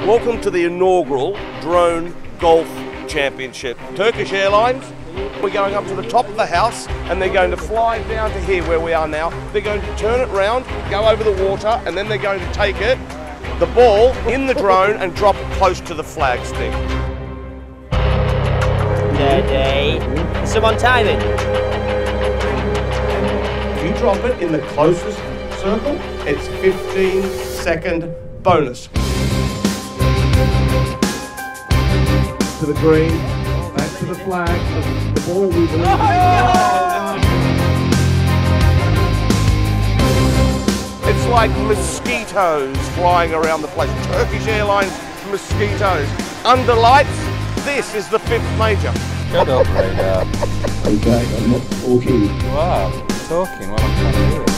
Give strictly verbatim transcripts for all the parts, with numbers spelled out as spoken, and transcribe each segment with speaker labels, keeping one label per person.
Speaker 1: Welcome to the inaugural Drone Golf Championship. Turkish Airlines, we're going up to the top of the house and they're going to fly down to here where we are now. They're going to turn it round, go over the water, and then they're going to take it, the ball, in the drone and drop it close to the flag stick.
Speaker 2: Steady. Someone timing.
Speaker 1: If you drop it in the closest circle, it's fifteen second bonus.
Speaker 3: To the green, back to the flag, the ball we believe.
Speaker 1: Oh, it's like mosquitoes flying around the place. Turkish Airlines mosquitoes. Under lights, this is the fifth major.
Speaker 4: Shut up, radar.
Speaker 3: Okay, I'm not talking.
Speaker 4: You are talking while I'm trying to do it.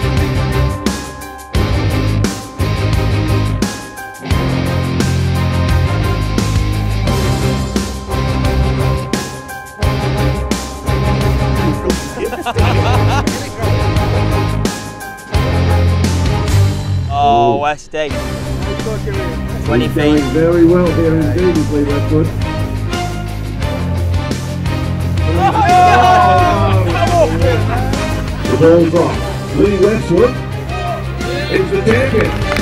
Speaker 2: Oh, Westy. twenty feet.
Speaker 3: Very well here indeed, if we were good. The ball's off. Lee Westwood is the champion.